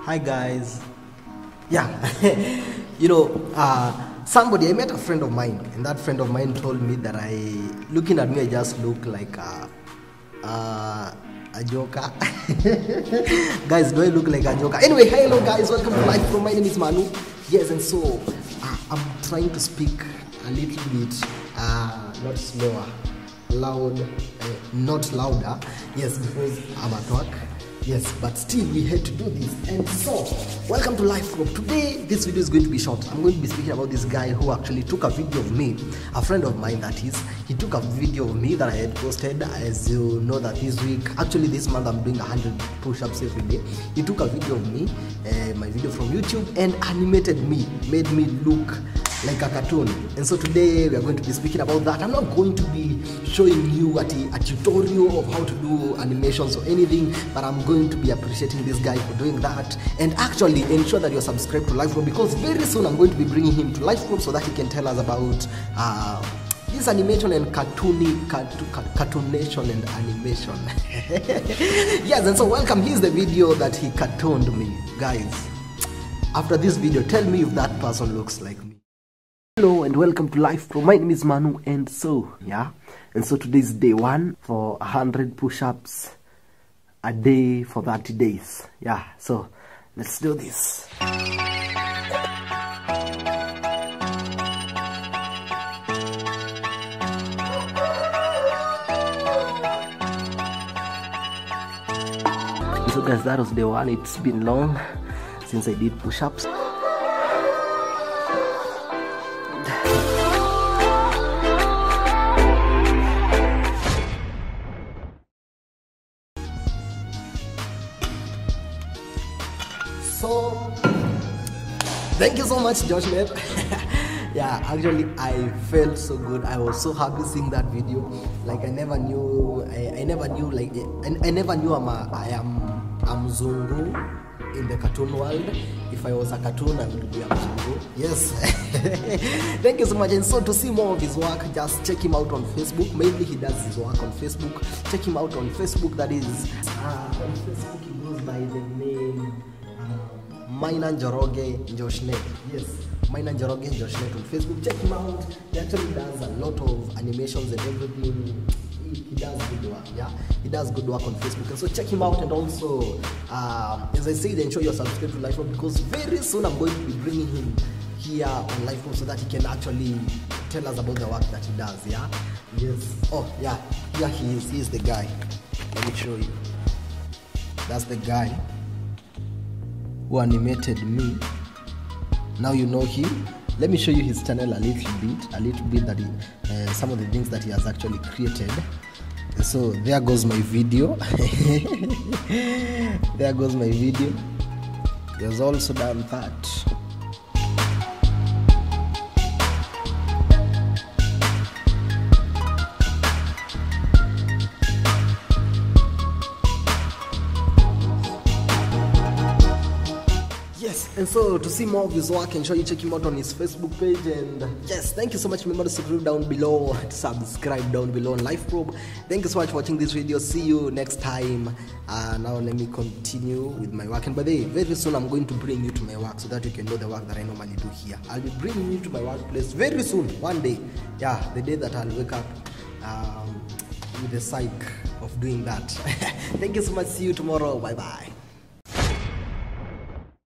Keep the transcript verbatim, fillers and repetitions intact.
Hi guys. Yeah, you know, uh, somebody, I met a friend of mine, and that friend of mine told me that I, looking at me, I just look like a, uh, a joker. Guys, do I look like a joker? Anyway, hello guys, welcome to Life From. My name is Manu. Yes, and so uh, I'm trying to speak a little bit, uh, not slower, loud, uh, not louder. Yes, because I'm at work. Yes, but still we had to do this. And so, welcome to Life Group. Today, this video is going to be short. I'm going to be speaking about this guy who actually took a video of me, a friend of mine that is. He took a video of me that I had posted. As you know that this week, actually this month I'm doing one hundred push-ups every day. He took a video of me, uh, my video from YouTube, and animated me, made me look like a cartoon. And so today we are going to be speaking about that. I'm not going to be showing you a, a tutorial of how to do animations or anything, but I'm going to be appreciating this guy for doing that, and actually ensure that you're subscribed to Life Group, because very soon I'm going to be bringing him to Life Group so that he can tell us about uh, this animation and cartoony, cartoon, cartoonation and animation. Yes, and so welcome. Here's the video that he cartooned me. Guys, after this video, tell me if that person looks like me. Hello and welcome to Life Pro. My name is Manu, and so yeah, and so today is day one for one hundred push-ups a day for thirty days. Yeah, so let's do this. So guys, that was day one. It's been long since I did push-ups. So, thank you so much, Josh, mate. Yeah, actually, I felt so good. I was so happy seeing that video. Like I never knew, I, I never knew, like I, I never knew I'm a, I am, I'm Zungu in the cartoon world. If I was a cartoon, I would be a Zungu. Yes. Thank you so much. And so to see more of his work, just check him out on Facebook. Mainly he does his work on Facebook. Check him out on Facebook. That is, uh, on Facebook he goes by the name Maina Njoroge Joshnet. Yes, Maina Njoroge Joshnet on Facebook. Check him out. He actually does a lot of animations and everything. He, he does good work. Yeah, he does good work on Facebook. And so check him out. And also, um, as I said, ensure you're subscribed to Life Room, because very soon I'm going to be bringing him here on Life Room so that he can actually tell us about the work that he does. Yeah. Yes. Oh yeah. Here he is. He is the guy. Let me show you. That's the guy who animated me. Now you know him. Let me show you his channel a little bit, a little bit that he, uh, some of the things that he has actually created. So there goes my video. There goes my video. He has also done that. Yes, and so to see more of his work, ensure you check him out on his Facebook page. And yes, thank you so much. Remember to subscribe down below, to subscribe down below on Life Probe. Thank you so much for watching this video. See you next time. Uh, now let me continue with my work. And by the way, very soon I'm going to bring you to my work so that you can know the work that I normally do here. I'll be bringing you to my workplace very soon, one day. Yeah, the day that I'll wake up um, with the psych of doing that. Thank you so much. See you tomorrow. Bye bye.